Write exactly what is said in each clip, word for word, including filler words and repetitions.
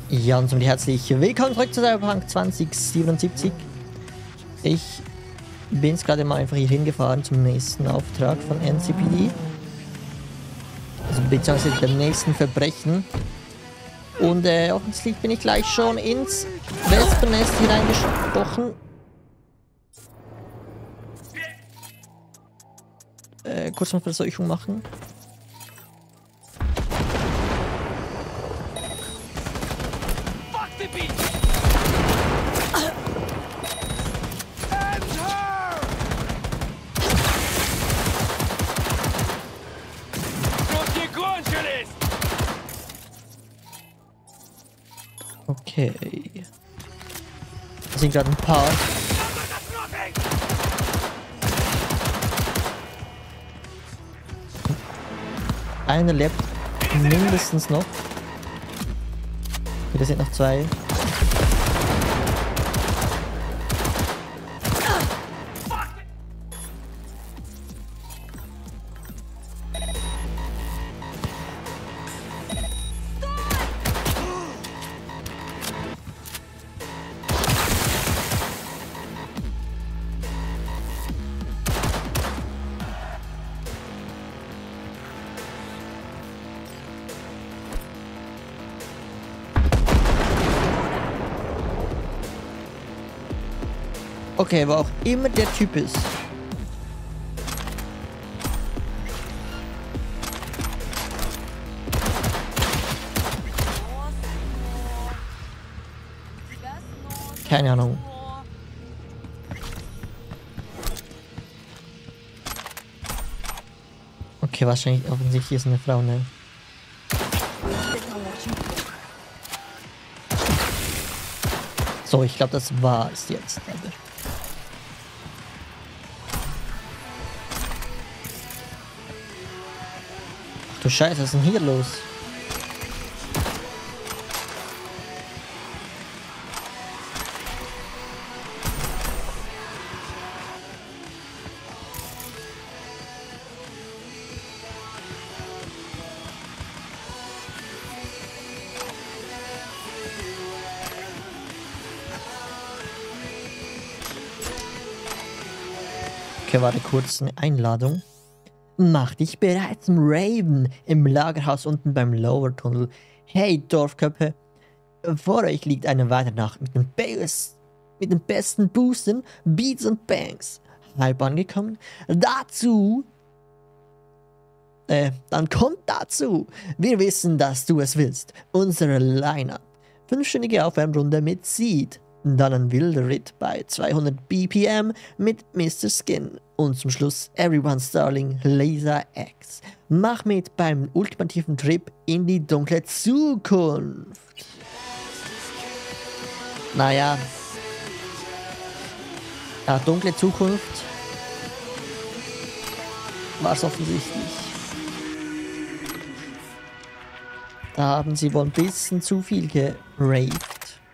Ja, und somit herzlich willkommen zurück zu Cyberpunk zwanzig siebenundsiebzig. Ich bin jetzt gerade mal einfach hier hingefahren zum nächsten Auftrag von N C P D. Also beziehungsweise dem nächsten Verbrechen. Und äh, offensichtlich bin ich gleich schon ins Wespennest hier reingestochen. Äh, kurz mal Verseuchung machen. Okay. Wir sind gerade ein paar. Einer lebt mindestens noch. Hier sind noch zwei. Okay, wo auch immer der Typ ist. Keine Ahnung. Okay, wahrscheinlich offensichtlich ist eine Frau, ne? So, ich glaube, das war es jetzt. Aber ach du Scheiße, was ist denn hier los? Okay, warte kurz, eine Einladung. Mach dich bereit zum Raven im Lagerhaus unten beim Lower Tunnel. Hey Dorfköppe, vor euch liegt eine weitere Nacht mit den, Best, mit den besten Boostern, Beats und Bangs. Halb angekommen. Dazu, äh, dann kommt dazu. Wir wissen, dass du es willst. Unsere Line-Up. Fünfstündige Aufwärmrunde mit Seed. Dann ein wilder Ritt bei zweihundert B P M mit Mister Skin. Und zum Schluss Everyone's Darling Laser X. Mach mit beim ultimativen Trip in die dunkle Zukunft. Naja. Ja, dunkle Zukunft. War es offensichtlich. Da haben sie wohl ein bisschen zu viel geraved.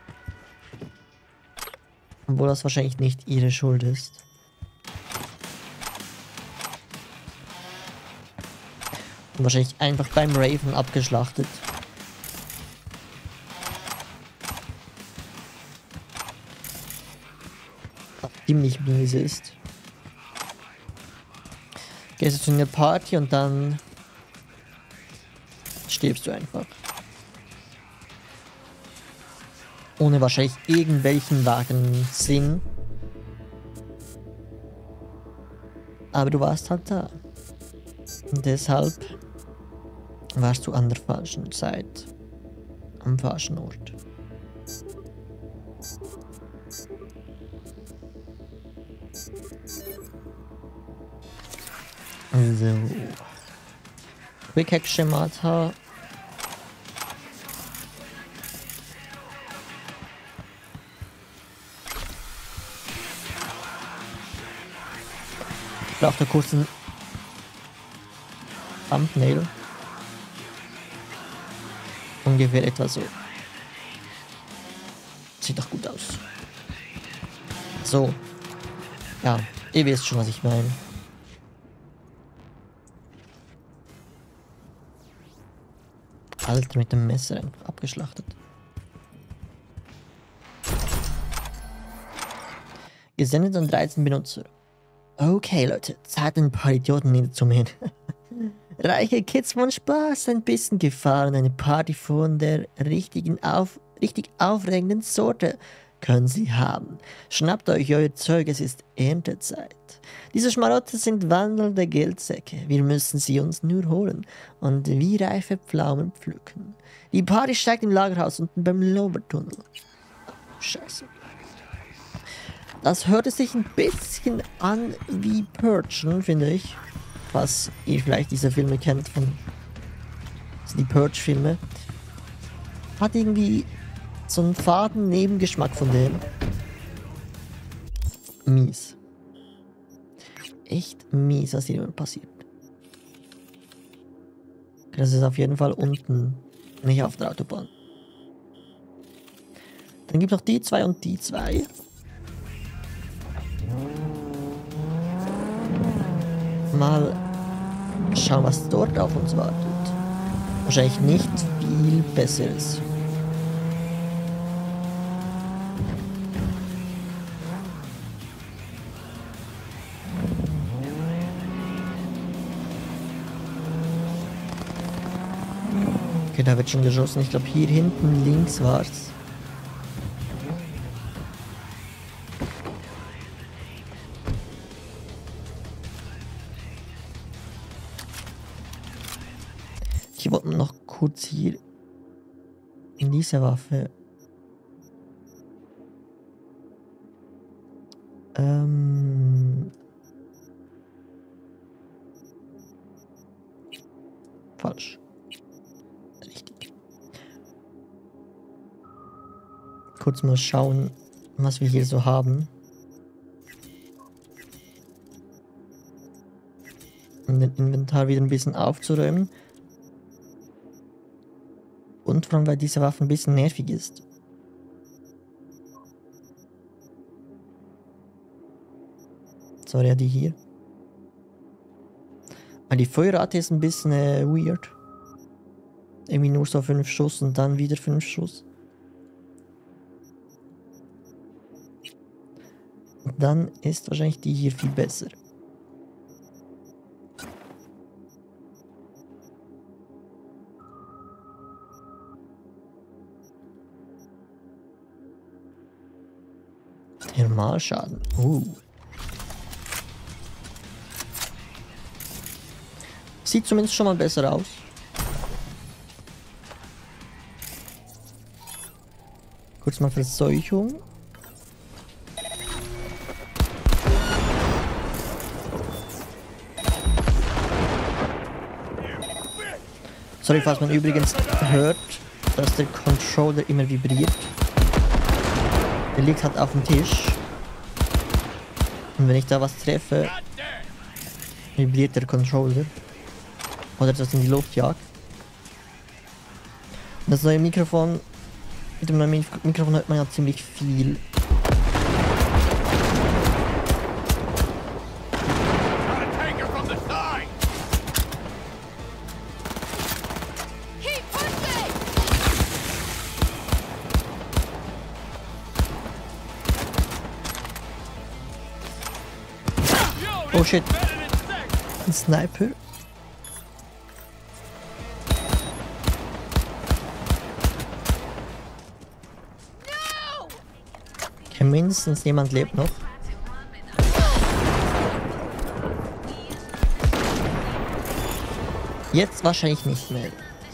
Obwohl das wahrscheinlich nicht ihre Schuld ist. Und wahrscheinlich einfach beim Raven abgeschlachtet. Was ziemlich miese ist. Gehst du zu einer Party und dann stirbst du einfach. Ohne wahrscheinlich irgendwelchen wahren Sinn. Aber du warst halt da. Und deshalb warst du an der falschen Zeit. Am falschen Ort. So. Quick Hack Schemata. Ich brauche da kurz einen Thumbnail. Ungefähr etwa so. Sieht doch gut aus. So. Ja, ihr wisst schon, was ich meine. Alter, mit dem Messer einfach abgeschlachtet. Gesendet an dreizehn Benutzer. Okay, Leute, Zeit, ein paar Idioten niederzumähen. Reiche Kids wollen Spaß, ein bisschen Gefahr und eine Party von der richtigen, auf, richtig aufregenden Sorte können sie haben. Schnappt euch euer Zeug, es ist Erntezeit. Diese Schmarotte sind wandelnde Geldsäcke. Wir müssen sie uns nur holen und wie reife Pflaumen pflücken. Die Party steigt im Lagerhaus unten beim Lovertunnel. Scheiße. Das hörte sich ein bisschen an wie Purgen, finde ich. Was ihr vielleicht diese Filme kennt von die Purge-Filme. Hat irgendwie so einen faden Nebengeschmack von dem. Mies. Echt mies, was hier passiert. Das ist auf jeden Fall unten, nicht auf der Autobahn. Dann gibt es noch die zwei und die zwei. Mal schauen, was dort auf uns wartet. Wahrscheinlich nicht viel Besseres. Okay, da wird schon geschossen. Ich glaube, hier hinten links war's. Ich wollte noch kurz hier in diese Waffe. Ähm. Falsch. Richtig. Kurz mal schauen, was wir hier so haben. Um den Inventar wieder ein bisschen aufzuräumen. Und vor allem, weil diese Waffe ein bisschen nervig ist. Sorry, ja, die hier. Aber die Feuerrate ist ein bisschen äh, weird. Irgendwie nur so fünf Schuss und dann wieder fünf Schuss. Und dann ist wahrscheinlich die hier viel besser. Thermalschaden. Uh. Sieht zumindest schon mal besser aus. Kurz mal Verseuchung. Sorry, falls man übrigens hört, dass der Controller immer vibriert. Der liegt halt auf dem Tisch. Und wenn ich da was treffe, vibriert der Controller. Oder das in die Luft jagt. Und das neue Mikrofon, mit dem neuen Mikrofon hört man ja ziemlich viel. Oh shit. Ein Sniper. Okay, mindestens jemand lebt noch. Jetzt wahrscheinlich nicht mehr.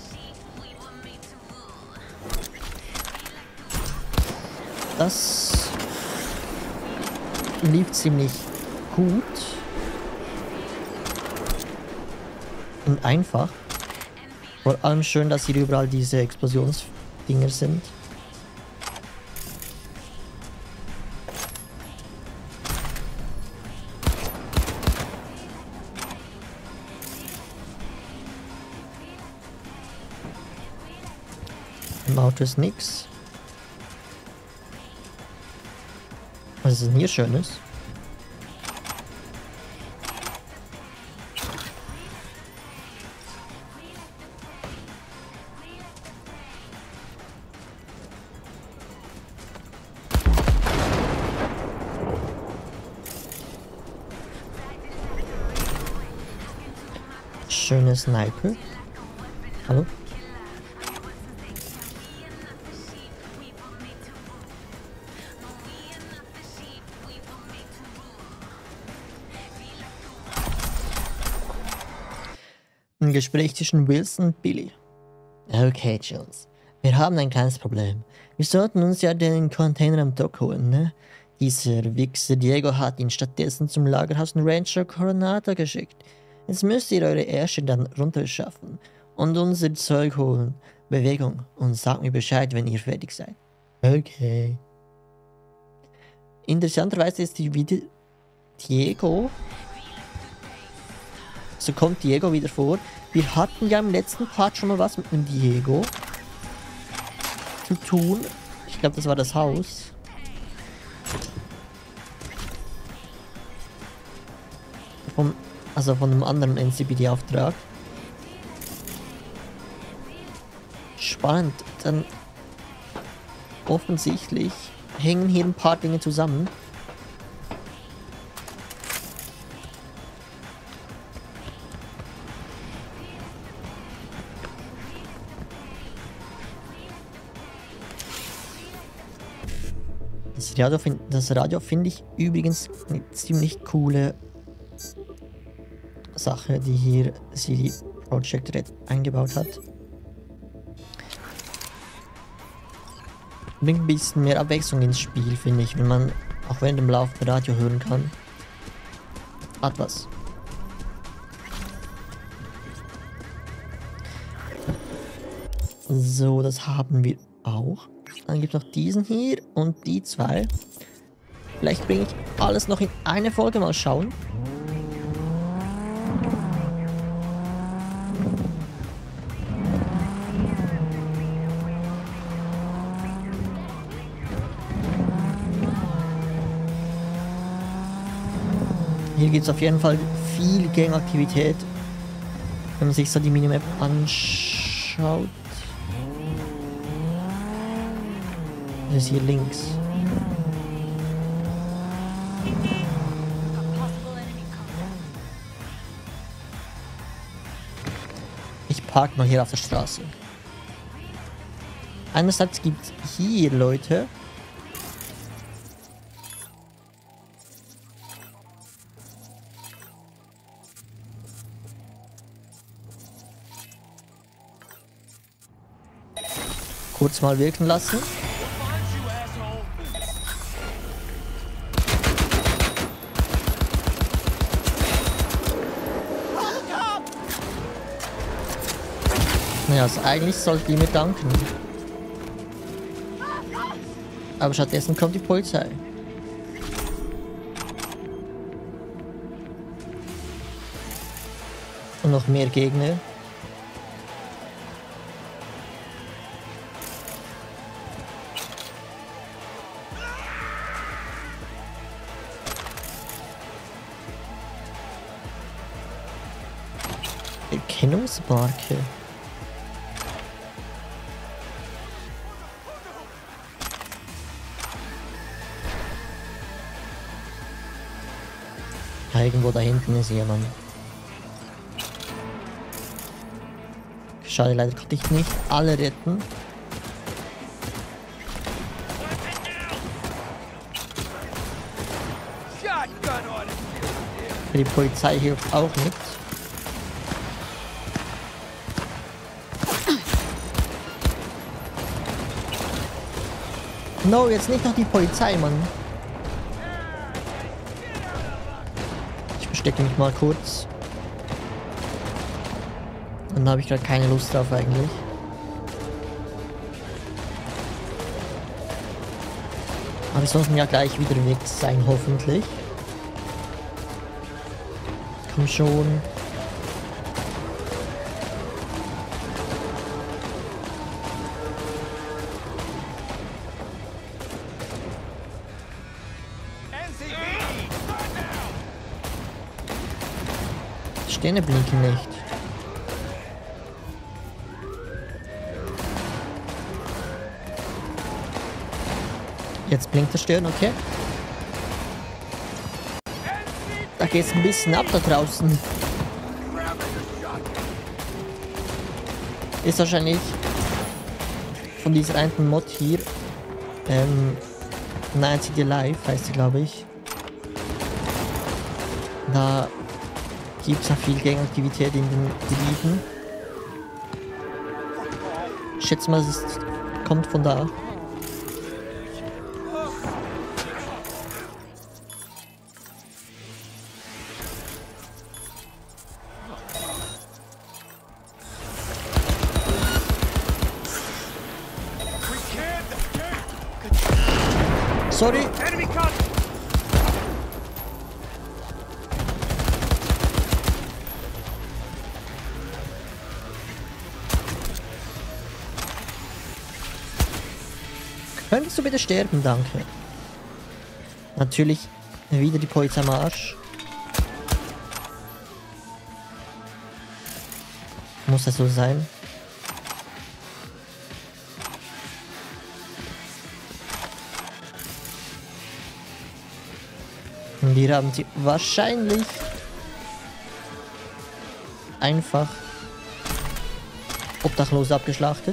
Das lief ziemlich gut. Und einfach. Vor allem schön, dass hier überall diese Explosionsdinger sind. Im Auto ist nix. Was ist denn hier Schönes? schöne Sniper. Hallo? Ein Gespräch zwischen Wilson und Billy. Okay, Jones. Wir haben ein kleines Problem. Wir sollten uns ja den Container am Dock holen, ne? Dieser Wichser Diego hat ihn stattdessen zum Lagerhaus Rancho Coronado geschickt. Jetzt müsst ihr eure Ärsche dann runterschaffen und unser Zeug holen. Bewegung und sagt mir Bescheid, wenn ihr fertig seid. Okay. Interessanterweise ist die wieder Diego. So kommt Diego wieder vor. Wir hatten ja im letzten Part schon mal was mit dem Diego zu tun. Ich glaube, das war das Haus. Vom, also von einem anderen N C P D-Auftrag. Spannend. Dann offensichtlich hängen hier ein paar Dinge zusammen. Das Radio, find, das Radio finde ich übrigens eine ziemlich coole Sache, die hier C D Projekt Red eingebaut hat. Bringt ein bisschen mehr Abwechslung ins Spiel, finde ich, wenn man auch während dem Lauf Radio hören kann. Hat was. So, das haben wir auch. Dann gibt es noch diesen hier und die zwei. Vielleicht bringe ich alles noch in eine Folge, mal schauen. Hier gibt es auf jeden Fall viel Gangaktivität, wenn man sich so die Minimap anschaut. Das ist hier links. Ich park mal hier auf der Straße. Einerseits gibt es hier Leute. Kurz mal wirken lassen. Ja, also eigentlich sollte die mir danken. Aber stattdessen kommt die Polizei. Und noch mehr Gegner. Erkennungsmarke. Irgendwo da hinten ist jemand. Schade, leider konnte ich nicht alle retten. Die Polizei hilft auch nicht. No, jetzt nicht noch die Polizei, Mann. Ich verstecke mich mal kurz. Dann habe ich gerade keine Lust drauf eigentlich. Aber wir sollten ja gleich wieder weg sein, hoffentlich. Komm schon. Sterne blinken nicht. Jetzt blinkt der Stern, okay. Da geht's ein bisschen ab da draußen. Ist wahrscheinlich von dieser einen Mod hier. Ähm, Night City Live heißt sie, glaube ich. Da gibt es auch viel Gangaktivität in den Gebieten. Ich schätze mal, es ist, kommt von da. Sorry. Könntest du bitte sterben, danke. Natürlich wieder die Polizei am Arsch. Muss das so sein? Und wir haben sie wahrscheinlich einfach obdachlos abgeschlachtet.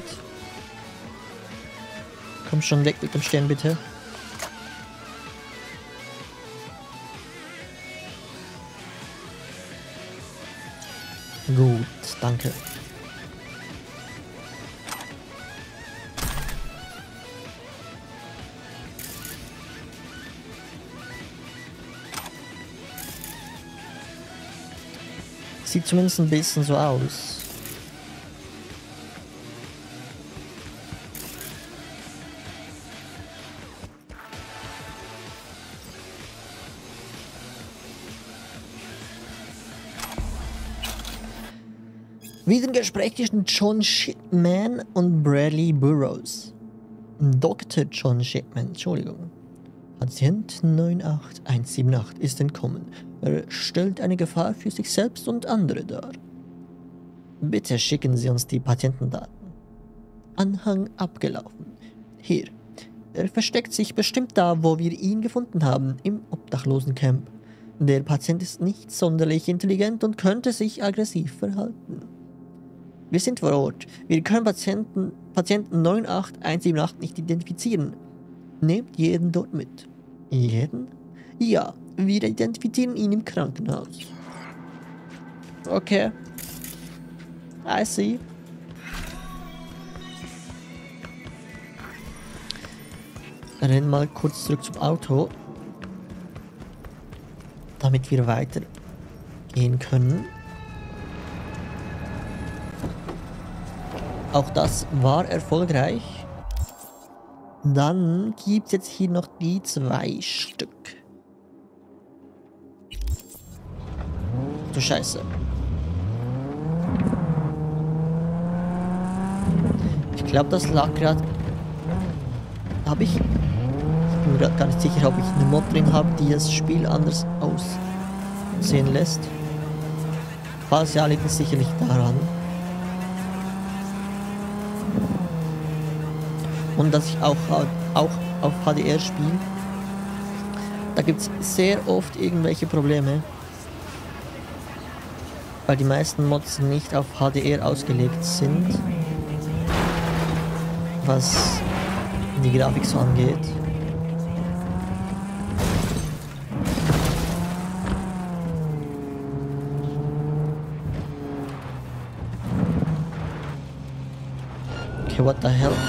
Komm schon weg mit dem Stern, bitte. Gut, danke. Sieht zumindest ein bisschen so aus. Wieder ein Gespräch zwischen John Shipman und Bradley Burroughs. Doktor John Shipman, Entschuldigung. Patient neun acht eins sieben acht ist entkommen. Er stellt eine Gefahr für sich selbst und andere dar. Bitte schicken Sie uns die Patientendaten. Anhang abgelaufen. Hier. Er versteckt sich bestimmt da, wo wir ihn gefunden haben, im Obdachlosencamp. Der Patient ist nicht sonderlich intelligent und könnte sich aggressiv verhalten. Wir sind vor Ort. Wir können Patienten, Patienten neun acht eins sieben acht nicht identifizieren. Nehmt jeden dort mit. Jeden? Ja, wir identifizieren ihn im Krankenhaus. Okay. I see. Rennen mal kurz zurück zum Auto. Damit wir weiter gehen können. Auch das war erfolgreich. Dann gibt es jetzt hier noch die zwei Stück. Du Scheiße. Ich glaube, das lag gerade... Habe ich... Ich bin mir gerade gar nicht sicher, ob ich eine Mod drin habe, die das Spiel anders aussehen lässt. Falls ja, liegt es sicherlich daran. Und dass ich auch, auch auf H D R spiele. Da gibt es sehr oft irgendwelche Probleme. Weil die meisten Mods nicht auf H D R ausgelegt sind. Was die Grafik so angeht. Okay, what the hell?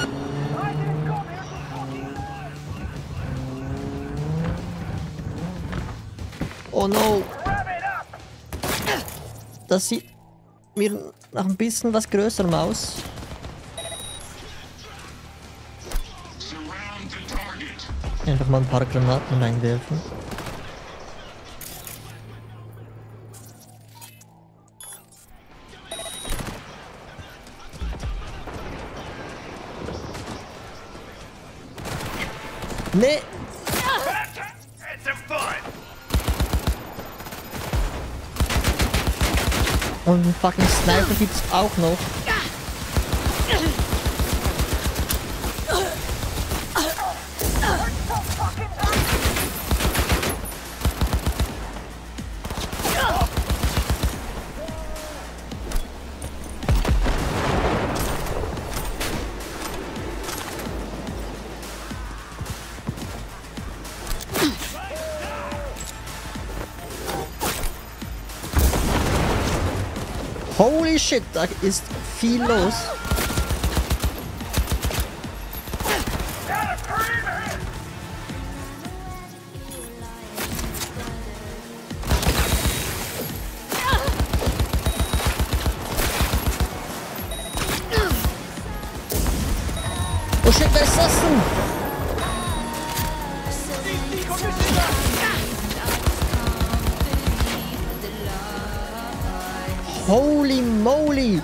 Oh no! Das sieht mir nach ein bisschen was Größerem aus. Einfach mal ein paar Granaten reinwerfen. Nee! Und einen fucking Sniper gibt's auch noch. Holy shit, da ist viel los. Oh shit, wer ist das denn? Holy moly!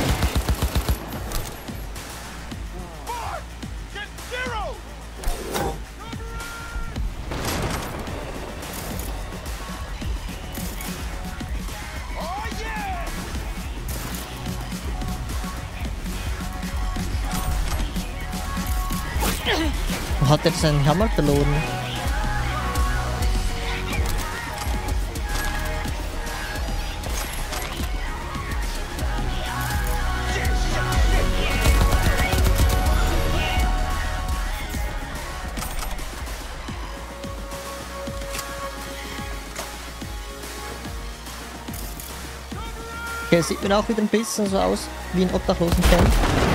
Hat er seinen Hammer verloren? Okay, sieht mir auch wieder ein bisschen so aus wie ein Obdachlosencamp.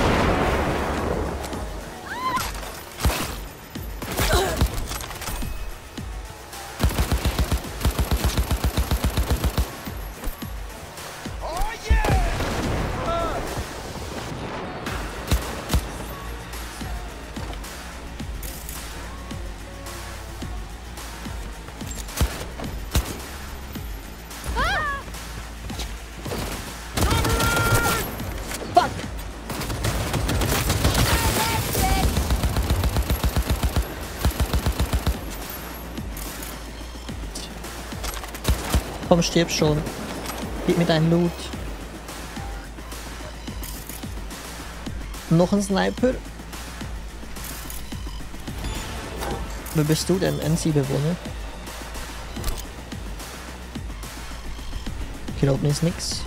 Komm, stirb schon. Gib mir deinen Loot. Noch ein Sniper. Wer bist du denn? N C-Bewohner? Hier oben ist nix.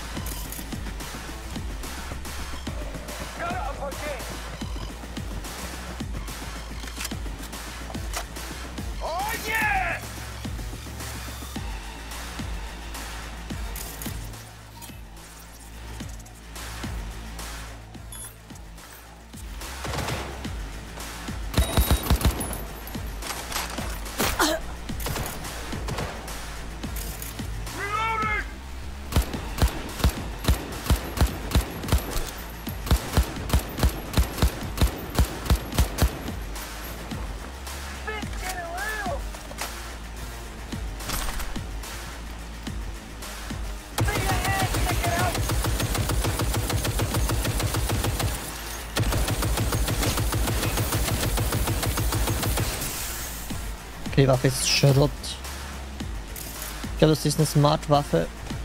Okay, die Waffe ist Schrott. Ich glaube, das ist eine Smart-Waffe.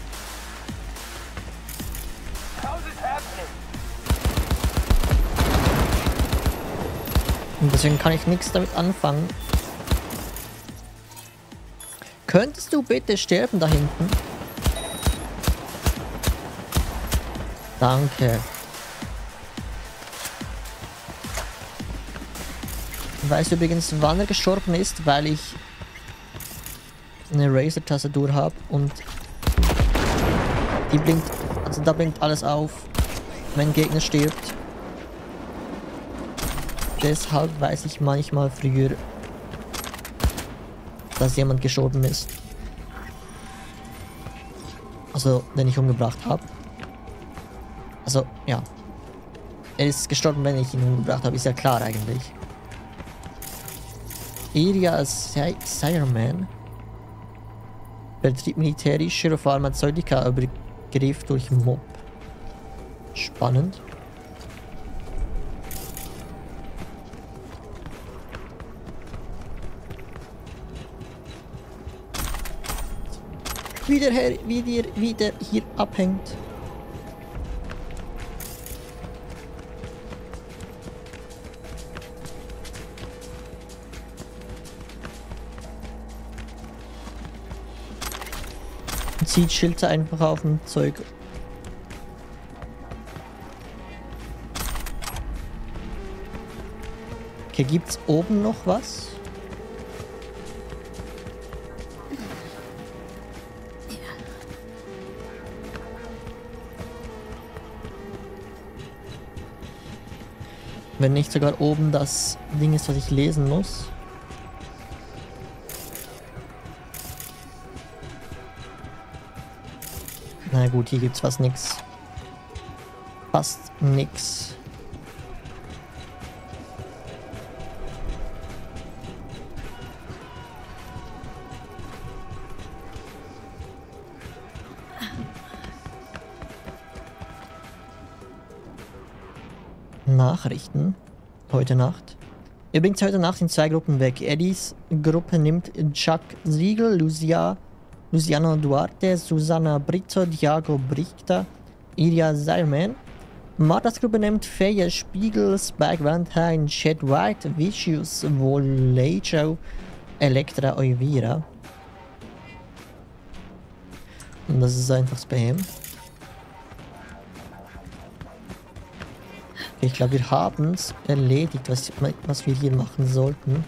Und deswegen kann ich nichts damit anfangen. Könntest du bitte sterben da hinten? Danke. Ich weiß übrigens, wann er gestorben ist, weil ich eine Razer-Tastatur habe und die blinkt, also da blinkt alles auf, wenn ein Gegner stirbt. Deshalb weiß ich manchmal früher, dass jemand gestorben ist. Also, den ich umgebracht habe. Also, ja. Er ist gestorben, wenn ich ihn umgebracht habe, ist ja klar eigentlich. Area Sireman Vertrieb militärischer Pharmazeutika, Übergriff durch Mob. Spannend. Wieder her, wieder, wieder hier abhängt. Zieht Schilder einfach auf dem Zeug. Okay, gibt's oben noch was? Wenn nicht sogar oben das Ding ist, was ich lesen muss. Na gut, hier gibt's fast nix. Fast nix. Nachrichten. Heute Nacht. Übrigens heute Nacht in zwei Gruppen weg. Eddies Gruppe nimmt Chuck Siegel, Lucia, Luciano Duarte, Susana Brito, Diago Brichta, Ilya Zerman. Martas Gruppe nimmt Feja Spiegel, Spike Valentine, Chad White, Vicious, Volejo, Elektra Euvira. Und das ist einfach Spam. Ich glaube, wir haben es erledigt, was, was wir hier machen sollten.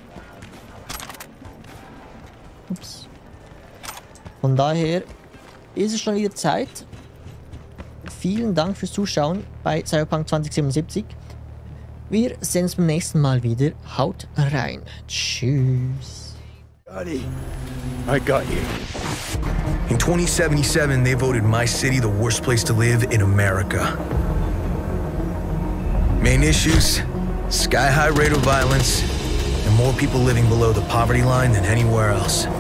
Ups. Von daher ist es schon wieder Zeit. Vielen Dank fürs Zuschauen bei Cyberpunk zwanzig siebenundsiebzig. Wir sehen uns beim nächsten Mal wieder. Haut rein. Tschüss. Buddy, I got you. In twenty seventy-seven, they voted my city the worst place to live in America. Main issues, sky-high rate of violence, and more people living below the poverty line than anywhere else.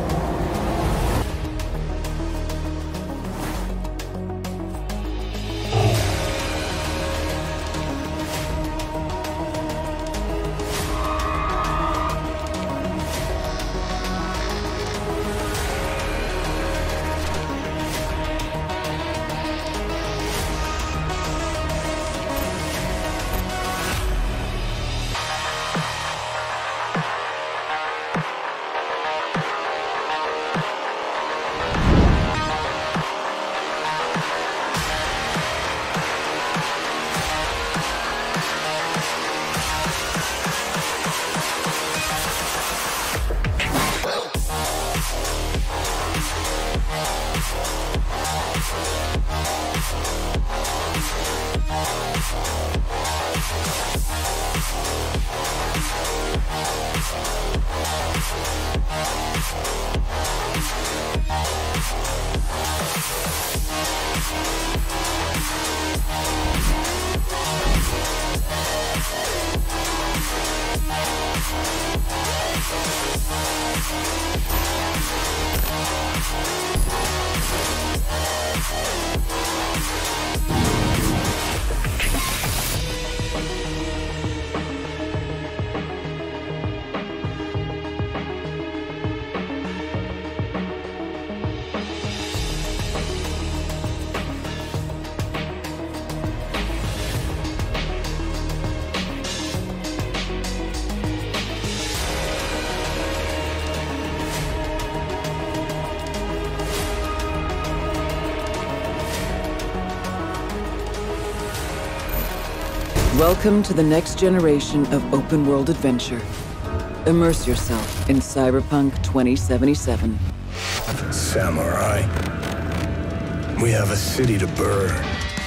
Welcome to the next generation of open-world adventure. Immerse yourself in Cyberpunk twenty seventy-seven. Samurai, we have a city to burn.